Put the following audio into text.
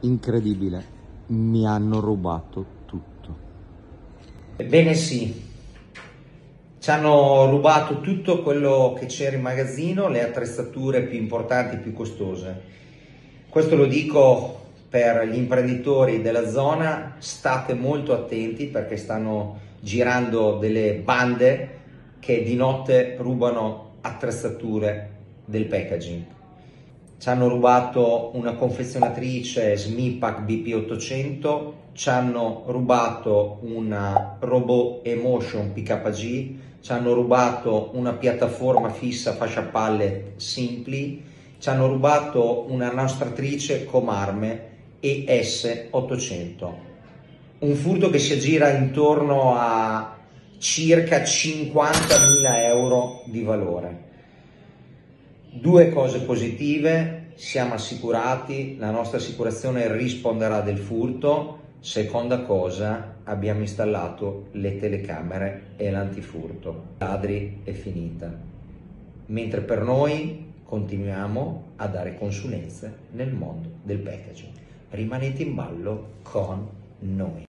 Incredibile, mi hanno rubato tutto. Ebbene sì, ci hanno rubato tutto quello che c'era in magazzino, le attrezzature più importanti, più costose. Questo lo dico per gli imprenditori della zona: state molto attenti perché stanno girando delle bande che di notte rubano attrezzature del packaging. Ci hanno rubato una confezionatrice Smipac BP800, ci hanno rubato una robot Emotion PKG, ci hanno rubato una piattaforma fissa fascia pallet Simply, ci hanno rubato una nastраtrice Comarme ES800. Un furto che si aggira intorno a circa 50.000 euro di valore. Due cose positive: siamo assicurati, la nostra assicurazione risponderà del furto. Seconda cosa, abbiamo installato le telecamere e l'antifurto. Ladri è finita. Mentre per noi continuiamo a dare consulenze nel mondo del packaging. Rimanete in ballo con noi.